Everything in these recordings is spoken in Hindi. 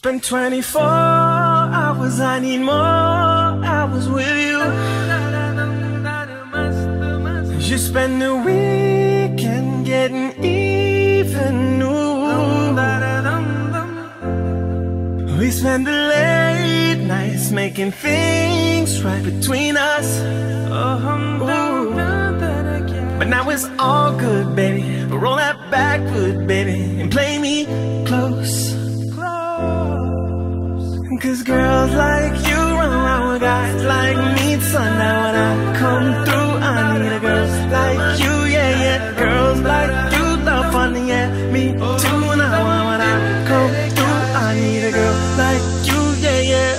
Spend 24 hours, I need more hours with you. You spend the weekend getting even new. We spend the late nights making things right between us. Ooh. But now it's all good, baby. Roll that backward, baby, and play me close. Cause girls like you run around with guys like me. Son, now when I come through, I need a girl like you, yeah, yeah. Girls like you love fun, yeah, me too. Now when I come through, I need a girl like you, yeah, yeah.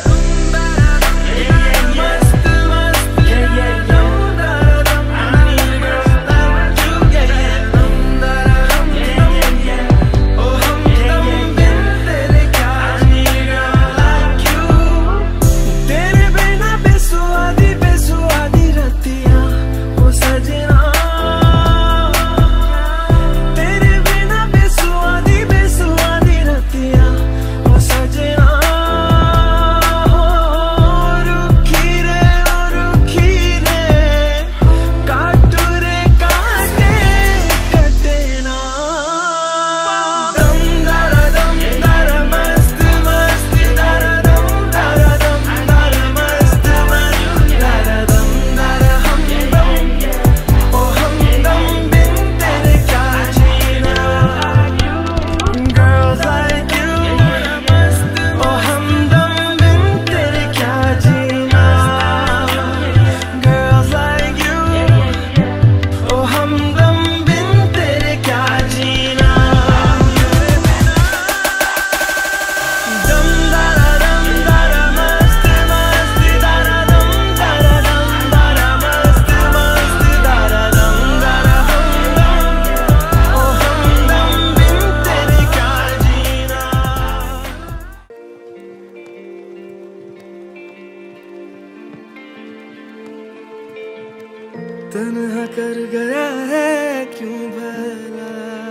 तन्हा कर गया है क्यों भला,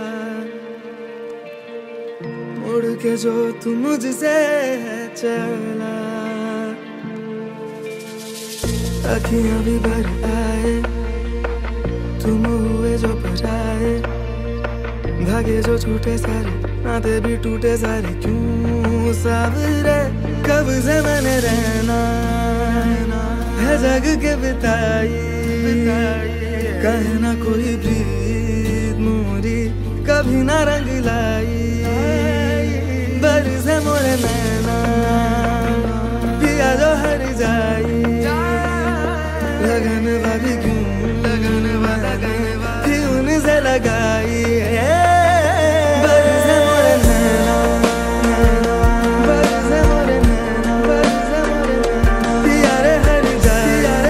मुड़ के जो तू मुझसे है चला। अखियां भी भर आए, तुम हुए जो पराए, धागे जो छूटे सारे, नाते भी टूटे सारे। क्यों सावरे, कब से मैंने रहना है जग के बिताई। कहे ना कोई प्रीत मोरी कभी ना रंग लाई। बरसे मोरे नैना पिया जो हर जाई। लगन वाली क्यों लगन वाला थी उनसे लगाई। बरसे मोरे नैना बरसे मोरे नैना बरसे मोरे नैना पिया रे हर जाई।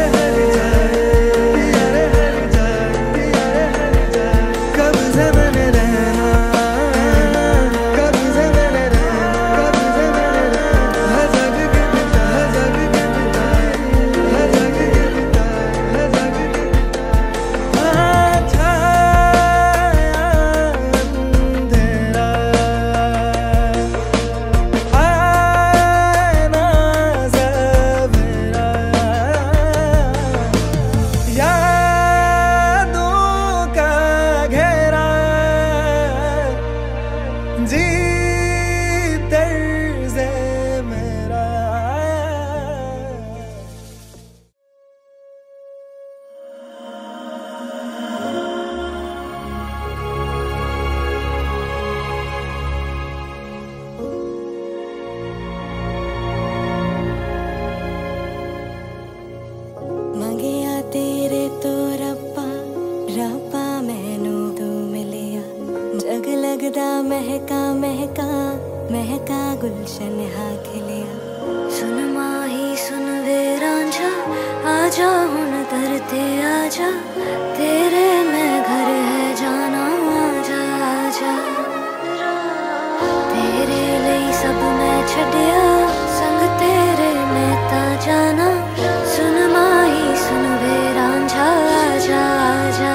महका महका महका गुलशन हा खिलिया। सुन माही सुन वे रांझा, आजा हुन तरते आजा, तेरे में घर है जाना आजा आजा। तेरे लिए सब मैं छड़िया, संग तेरे में ता जाना। सुन माही सुन वे रांझा, आजा आजा।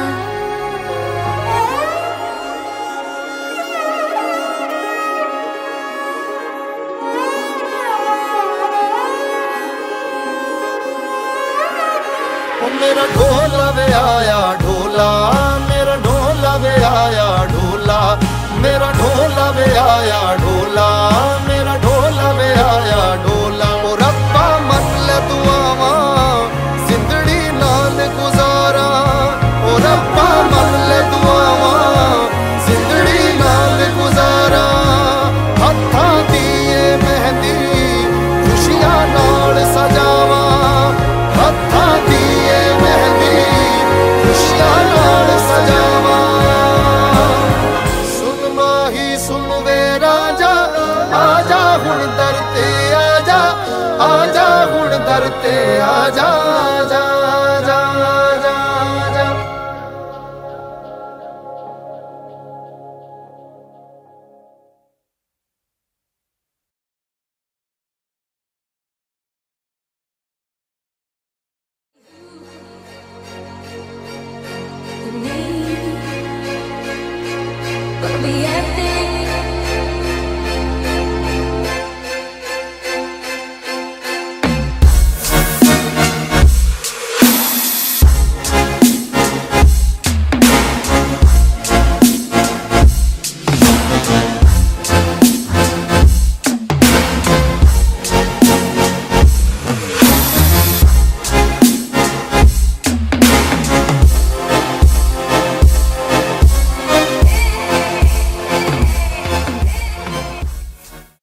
करते आजा आजा आजा आजा आजा। The